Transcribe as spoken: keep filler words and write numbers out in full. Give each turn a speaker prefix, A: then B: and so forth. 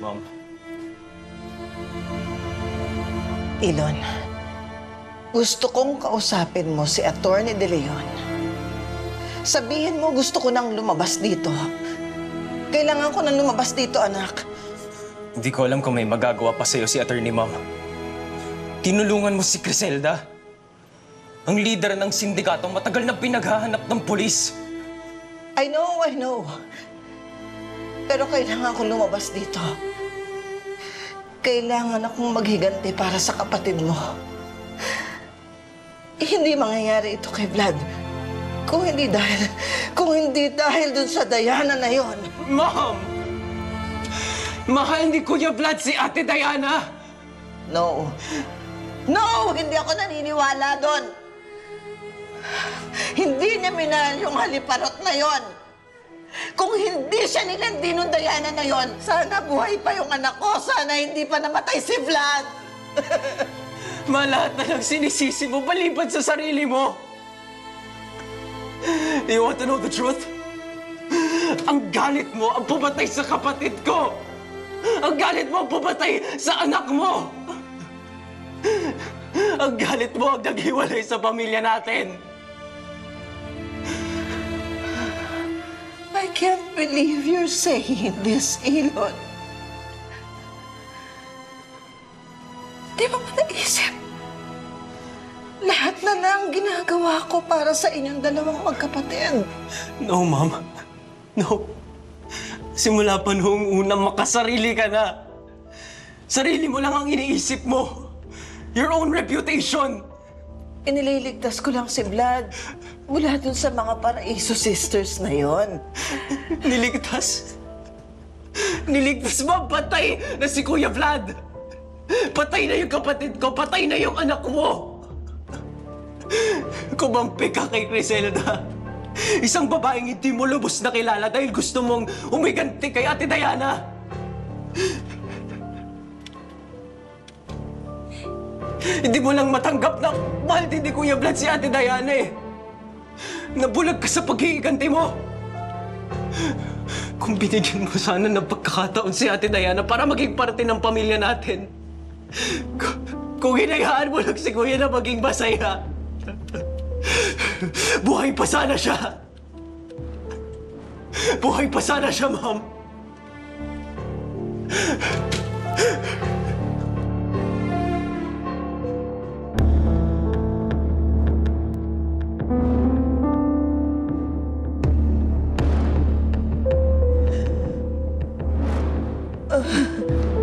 A: Ma'am.
B: Ilon, gusto kong kausapin mo si Attorney De Leon. Sabihin mo gusto ko nang lumabas dito. Kailangan ko nang lumabas dito, anak.
A: Hindi ko alam kung may magagawa pa sa'yo si Attorney Ma'am. Tinulungan mo si Criselda. Ang leader ng sindikatong matagal na pinaghahanap ng pulis.
B: I know, I know. Pero kailangan kong lumabas dito. Kailangan akong maghiganti para sa kapatid mo. Eh, hindi mangyayari ito kay Vlad. Kung hindi dahil, kung hindi dahil dun sa Diana na yon.
A: Ma'am! Mahal ni Kuya Vlad si Ate Diana!
B: No. No! Hindi ako naniniwala doon. Hindi niya minahal yung haliparot na yon. Kung hindi siya nilandi nung Diana na yon, sana buhay pa yung anak ko. Sana hindi pa namatay si Vlad.
A: Ma, lahat na lang sinisisi mo maliban sa sarili mo. You want to know the truth? Ang galit mo ang pumatay sa kapatid ko. Ang galit mo ang pumatay sa anak mo. Ang galit mo ang naghiwalay sa pamilya natin.
B: I can't believe you're saying this, Ilon. Di mo ba naisip? Lahat na lang ginagawa ko para sa inyong dalawang magkapatid.
A: No, Ma'am. No. Simula pa noong unang makasarili ka na. Sarili mo lang ang iniisip mo. Your own reputation.
B: Inililigtas ko lang si Vlad mula dun sa mga Paraiso Sisters na yon.
A: Niligtas? Niligtas mo? Patay na si Kuya Vlad! Patay na yung kapatid ko! Patay na yung anak mo! Kumampi ka kay Criselda. Isang babaeng hindi mo lubos na kilala dahil gusto mong umiganti kay Ate Diana. Hindi mo lang matanggap na mahal din ni Kuya Vlad si Ate Diana eh. Nabulag ka sa pag-iiganti mo. Kung binigyan mo sana ng pagkakataon si Ate Diana para maging parte ng pamilya natin. Kung, kung hinayaan mo lang si Kuya na maging masaya, buhay pa sana siya. Buhay pa sana siya, Ma'am.
B: Uh.